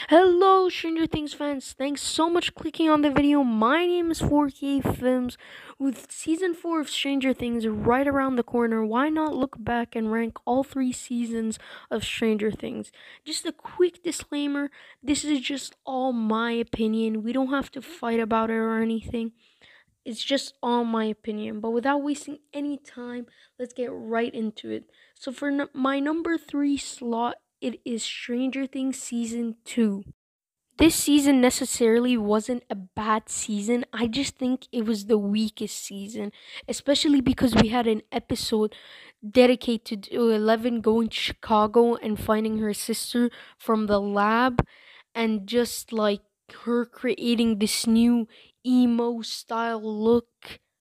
Hello, Stranger Things fans. Thanks so much for clicking on the video. My name is 4K Films. With season 4 of Stranger Things right around the corner, why not look back and rank all 3 seasons of Stranger Things? Just a quick disclaimer, this is just all my opinion. We don't have to fight about it or anything. It's just all my opinion. But without wasting any time, let's get right into it. So for my number 3 slot, it is Stranger Things season 2. This season necessarily wasn't a bad season. I just think it was the weakest season, especially because we had an episode dedicated to 11 going to Chicago and finding her sister from the lab, and just like her creating this new emo style look.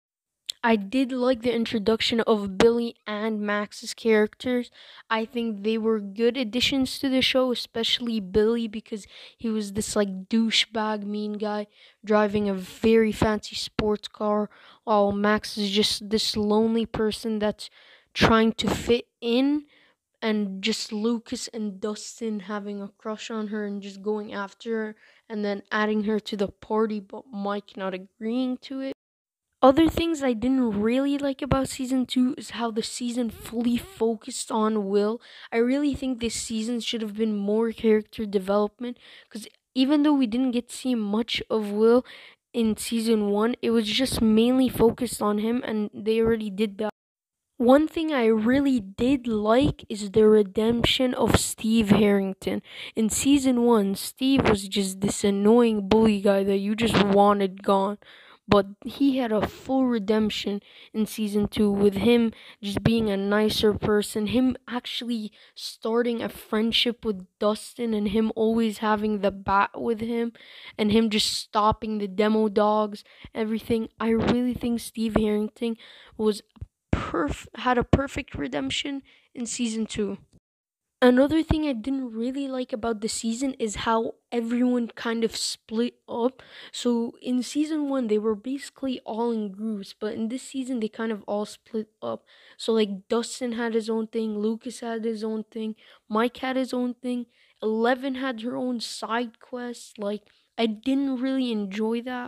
I did like the introduction of Billy and Max's characters. I think they were good additions to the show, especially Billy because he was this like douchebag mean guy driving a very fancy sports car, while Max is just this lonely person that's trying to fit in, and just Lucas and Dustin having a crush on her and just going after her and then adding her to the party, but Mike not agreeing to it. Other things I didn't really like about season 2 is how the season fully focused on Will. I really think this season should have been more character development because even though we didn't get to see much of Will in season 1, it was just mainly focused on him, and they already did that. One thing I really did like is the redemption of Steve Harrington. In season 1, Steve was just this annoying bully guy that you just wanted gone. But he had a full redemption in season 2 with him just being a nicer person, him actually starting a friendship with Dustin, and him always having the bat with him, and him just stopping the demo dogs, everything. I really think Steve Harrington was had a perfect redemption in season 2. Another thing I didn't really like about the season is how everyone kind of split up. So in season 1 they were basically all in groups, but in this season they kind of all split up. So like Dustin had his own thing, Lucas had his own thing, Mike had his own thing, 11 had her own side quest. Like I didn't really enjoy that.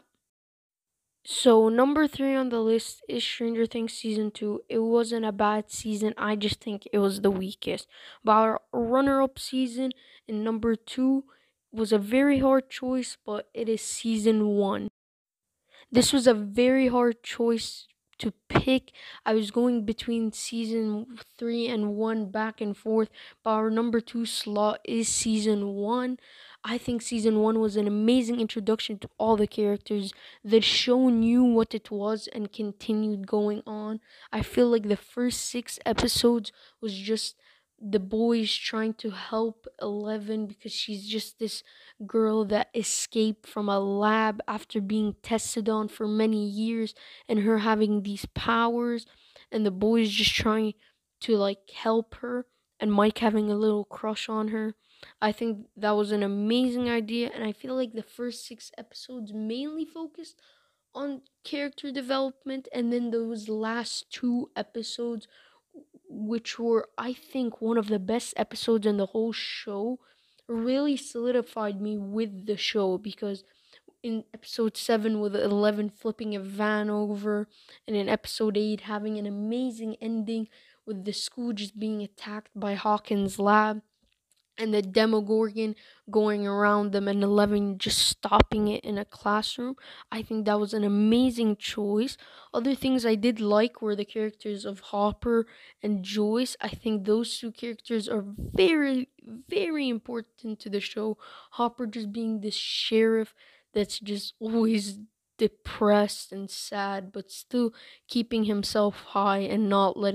So number 3 on the list is Stranger Things season 2. It wasn't a bad season. I just think it was the weakest. But our runner-up season in number 2 was a very hard choice, but it is season 1. This was a very hard choice to pick. I was going between season 3 and 1 back and forth, but our number 2 slot is season 1. I think season 1 was an amazing introduction to all the characters. The show knew what it was and continued going on. I feel like the first 6 episodes was just the boys trying to help 11 because she's just this girl that escaped from a lab after being tested on for many years, and her having these powers, and the boys just trying to like help her, and Mike having a little crush on her. I think that was an amazing idea, and I feel like the first 6 episodes mainly focused on character development, and then those last 2 episodes, which were, I think, one of the best episodes in the whole show, really solidified me with the show because in episode 7 with 11 flipping a van over, and in episode 8 having an amazing ending with the school just being attacked by Hawkins' lab, and the Demogorgon going around them and 11 just stopping it in a classroom. I think that was an amazing choice. Other things I did like were the characters of Hopper and Joyce. I think those 2 characters are very, very important to the show. Hopper just being this sheriff that's just always depressed and sad, but still keeping himself high and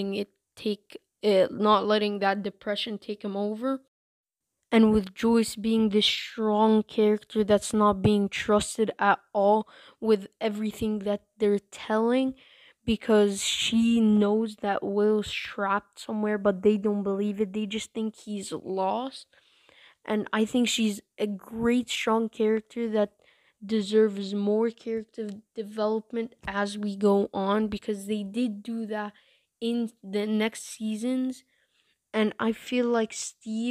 not letting that depression take him over, and with Joyce being this strong character that's not being trusted at all with everything that they're telling, because she knows that Will's trapped somewhere, but they don't believe it. They just think he's lost. And I think she's a great, strong character that deserves more character development as we go on, because they did do that in the next seasons. And I feel like Steve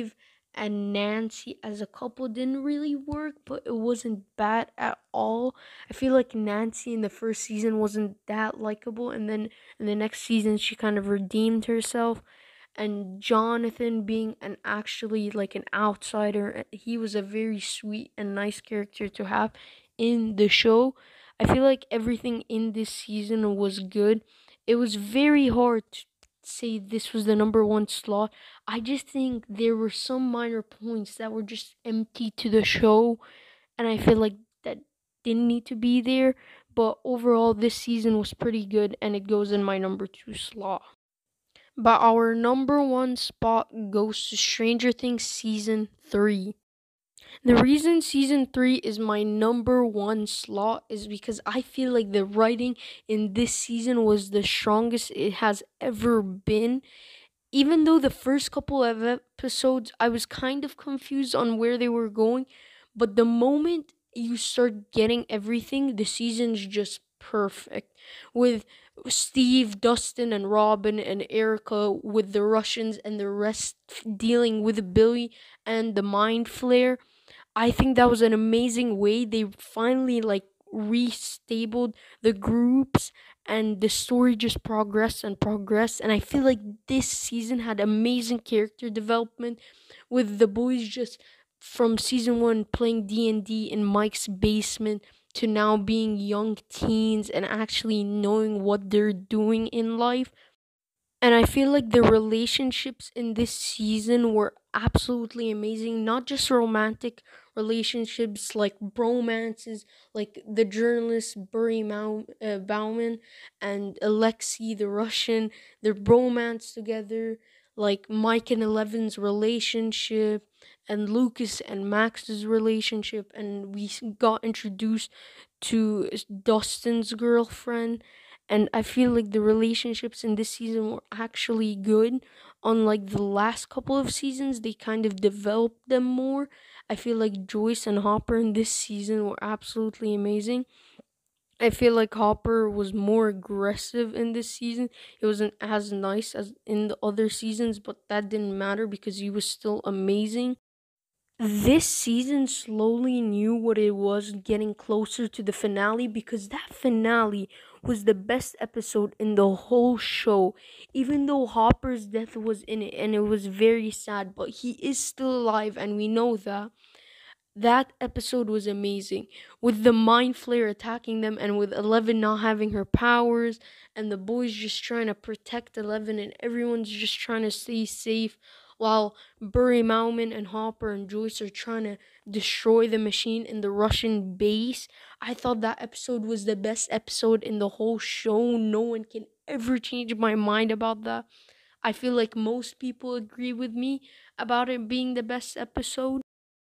and Nancy as a couple didn't really work, but it wasn't bad at all. I feel like Nancy in the first season wasn't that likable, and then in the next season she kind of redeemed herself. And Jonathan being an actually like an outsider, he was a very sweet and nice character to have in the show. I feel like everything in this season was good. It was very hard to say this was the number one slot. I just think there were some minor points that were just empty to the show, and I feel like that didn't need to be there. But overall, this season was pretty good, and it goes in my number two slot. But our number one spot goes to Stranger Things Season 3. The reason Season 3 is my number one slot is because I feel like the writing in this season was the strongest it has ever been. Even though the first couple of episodes I was kind of confused on where they were going, but the moment you start getting everything, the season's just perfect. With Steve, Dustin, and Robin and Erica with the Russians and the rest dealing with Billy and the Mind Flare. I think that was an amazing way they finally like restabled the groups, and the story just progressed and progressed, and I feel like this season had amazing character development with the boys just from season 1 playing D&D in Mike's basement to now being young teens and actually knowing what they're doing in life. And I feel like the relationships in this season were absolutely amazing. Not just romantic relationships like bromances, like the journalist Bauman and Alexei the Russian, their bromance together, like Mike and Eleven's relationship, and Lucas and Max's relationship. And we got introduced to Dustin's girlfriend, and I feel like the relationships in this season were actually good. Unlike the last couple of seasons, they kind of developed them more. I feel like Joyce and Hopper in this season were absolutely amazing. I feel like Hopper was more aggressive in this season. It wasn't as nice as in the other seasons, but that didn't matter because he was still amazing. This season slowly knew what it was getting closer to the finale, because that finale was the best episode in the whole show. Even though Hopper's death was in it and it was very sad, but he is still alive and we know that. That episode was amazing, with the Mind Flayer attacking them and with Eleven not having her powers and the boys just trying to protect Eleven and everyone's just trying to stay safe while Burry Mauman and Hopper and Joyce are trying to destroy the machine in the Russian base. I thought that episode was the best episode in the whole show. No one can ever change my mind about that. I feel like most people agree with me about it being the best episode.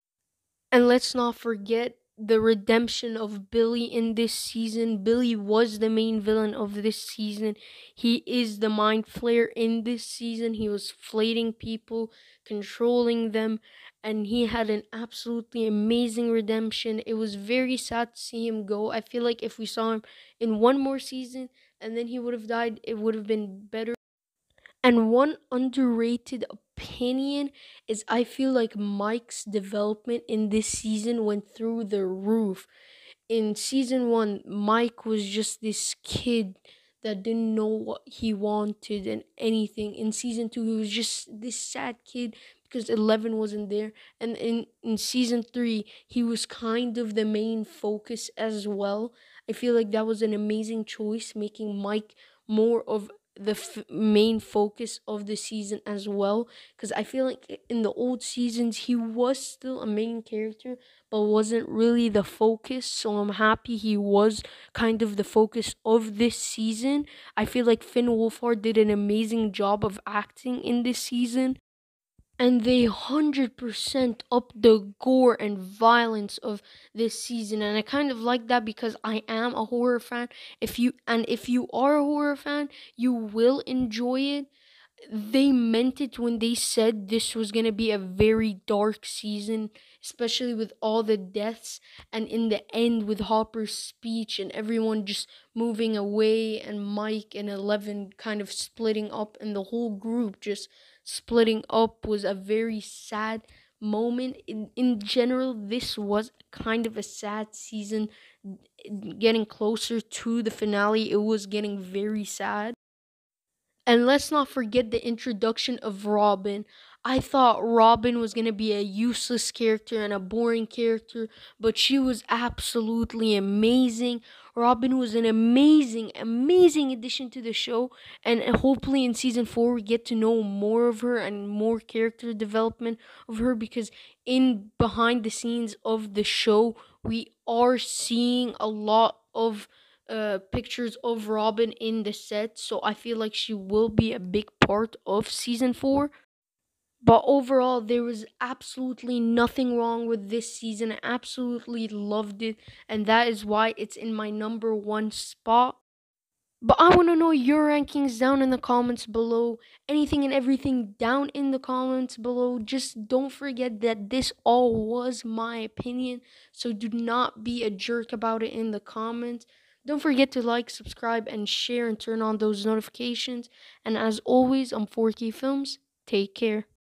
And let's not forget the redemption of Billy in this season. Billy was the main villain of this season. He is the mind flayer in this season. He was flaying people, controlling them, and he had an absolutely amazing redemption. It was very sad to see him go. I feel like if we saw him in one more season and then he would have died, it would have been better. And one underrated opinion is I feel like Mike's development in this season went through the roof. In season 1, Mike was just this kid that didn't know what he wanted and anything. In season 2, he was just this sad kid because 11 wasn't there. And in season 3, he was kind of the main focus as well. I feel like that was an amazing choice, making Mike more of the main focus of the season as well, because I feel like in the old seasons he was still a main character but wasn't really the focus. So I'm happy he was kind of the focus of this season. I feel like Finn Wolfhard did an amazing job of acting in this season, and they 100% up the gore and violence of this season, and I kind of like that because I am a horror fan. If you are a horror fan, you will enjoy it. They meant it when they said this was going to be a very dark season, especially with all the deaths, and in the end with Hopper's speech and everyone just moving away and Mike and Eleven kind of splitting up and the whole group just splitting up was a very sad moment. In general, this was kind of a sad season. Getting closer to the finale, it was getting very sad. And let's not forget the introduction of Robin. I thought Robin was going to be a useless character and a boring character, but she was absolutely amazing. Robin was an amazing, amazing addition to the show. And hopefully in season 4, we get to know more of her and more character development of her, because in behind the scenes of the show, we are seeing a lot of pictures of Robin in the set, so I feel like she will be a big part of season 4. But overall, there was absolutely nothing wrong with this season. I absolutely loved it, and that is why it's in my number one spot. But I want to know your rankings down in the comments below. Anything and everything down in the comments below. Just don't forget that this all was my opinion. So do not be a jerk about it in the comments. Don't forget to like, subscribe, and share and turn on those notifications. And as always, I'm 4K Films. Take care.